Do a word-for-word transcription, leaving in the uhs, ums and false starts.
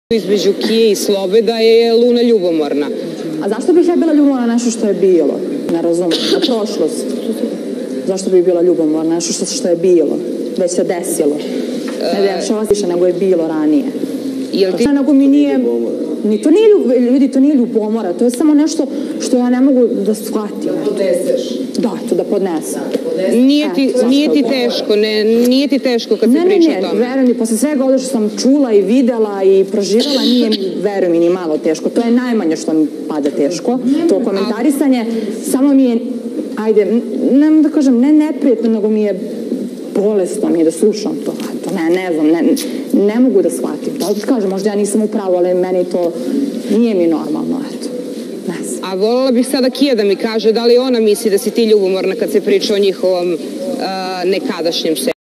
Između Kije i Slobe da je Luna ljubomorna. A zašto bih ja bila ljubomorna na nešto što je bilo? Ne razumijem. Na prošlost. Zašto bih bila ljubomorna na nešto što je bilo? Već se desilo. Ne dešava se više nego je bilo ranije. Jel ti... Nego mi nije... Ni to nije, ljudi, to nije ljubomora. To je samo nešto što ja ne mogu da shvatim. Da podneseš. Da, to da podnesem. Nije ti, nije ti teško, ne, nije ti teško kad se priča o tome? Ne, ne, ne, verujem mi, posle svega ovdje što sam čula i videla i proživjela, nije mi, verujem mi, ni malo teško. To je najmanje što mi pada teško. To komentarisanje, samo mi je, ajde, ne da kažem, ne neprijetno, nego mi je bolesno mi je da slušam to. To ne, ne znam, ne, ne mogu da shvatim. Da ti kažem, možda ja nisam u pravu, ali meni to nije mi normalno, eto. A voljela bih sada Kija da mi kaže da li ona misli da si ti ljubomorna kad se priča o njihovom nekadašnjem seksu.